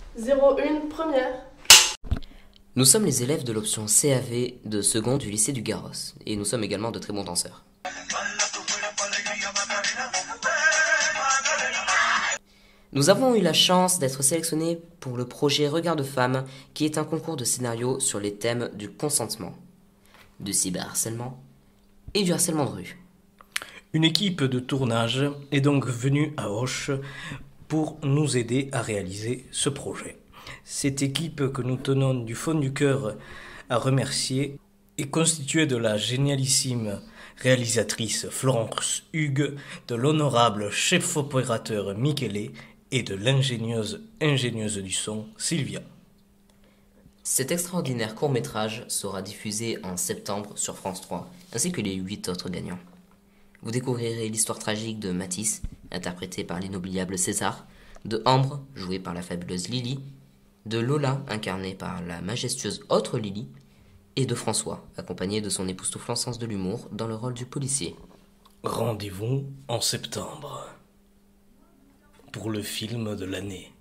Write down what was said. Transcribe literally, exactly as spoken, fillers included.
zéro un première. Nous sommes les élèves de l'option C A V de seconde du lycée du Garros, et nous sommes également de très bons danseurs. Nous avons eu la chance d'être sélectionnés pour le projet Regard de Femmes, qui est un concours de scénarios sur les thèmes du consentement, du cyberharcèlement et du harcèlement de rue. Une équipe de tournage est donc venue à Auch pour nous aider à réaliser ce projet. Cette équipe que nous tenons du fond du cœur à remercier est constituée de la génialissime réalisatrice Florence Hugues, de l'honorable chef opérateur Michele et de l'ingénieuse ingénieuse du son Sylvia. Cet extraordinaire court-métrage sera diffusé en septembre sur France trois, ainsi que les huit autres gagnants. Vous découvrirez l'histoire tragique de Mathis, interprété par l'inoubliable César, de Ambre, joué par la fabuleuse Lily, de Lola, incarnée par la majestueuse autre Lily, et de François, accompagné de son époustouflant sens de l'humour dans le rôle du policier. Rendez-vous en septembre pour le film de l'année.